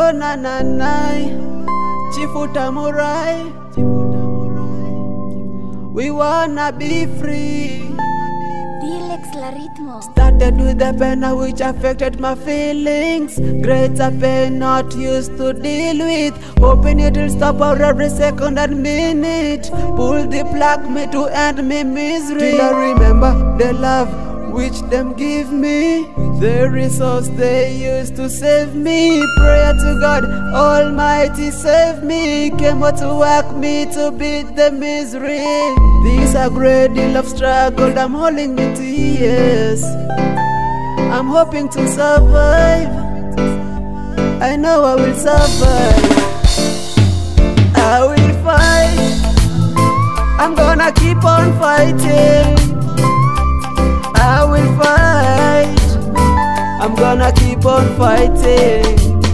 Oh na na na, Chifu Tamurai. We wanna be free. Delex la ritmo. Started with the pain which affected my feelings. Greater pain not used to deal with. Hoping it will stop out every second and minute. Pull the plug me to end me misery. Till I remember the love which them give me, the resource they used to save me. Prayer to God Almighty save me. Came out to work me to beat the misery. This a great deal of struggle, I'm holding me tears. I'm hoping to survive. I know I will survive. I will fight. I'm gonna keep on fighting. I will fight. I'm gonna keep on fighting.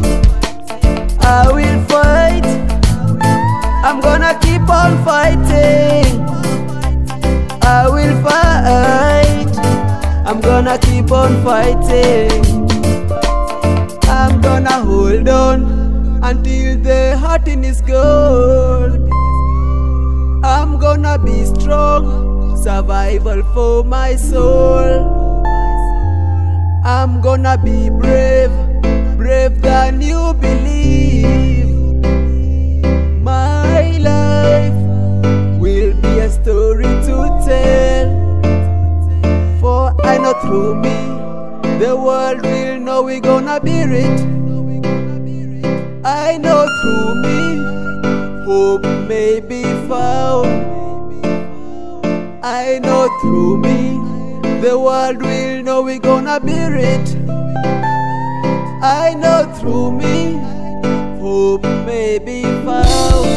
I will fight. I'm gonna keep on fighting. I will fight. I'm gonna keep on fighting. I'm gonna hold on until the hurting is gone. I'm gonna be strong, survival for my soul. I'm gonna be brave, brave than you believe. My life will be a story to tell. For I know through me, the world will know we're gonna be rich. I know through me, hope may be found. I know through me, the world will know we're gonna be rich. I know through me, hope may be found.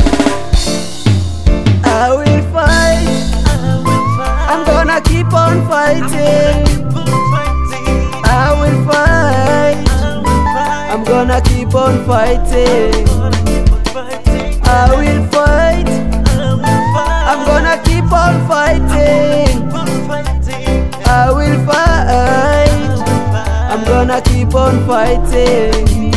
I will fight. I'm gonna keep on fighting. I will fight. I'm gonna keep on fighting. I will fight. I'm gonna keep on fighting. I will fight. I'm gonna keep on fighting.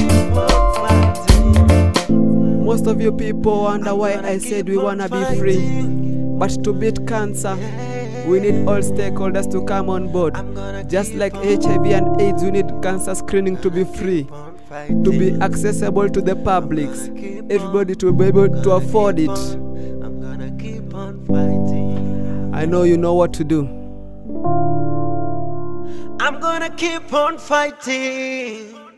Most of you people wonder why I said we wanna be free. But to beat cancer, we need all stakeholders to come on board. Just like HIV and AIDS, we need cancer screening to be free, to be accessible to the public, everybody to be able to afford it. I know you know what to do. I'm gonna keep on fighting.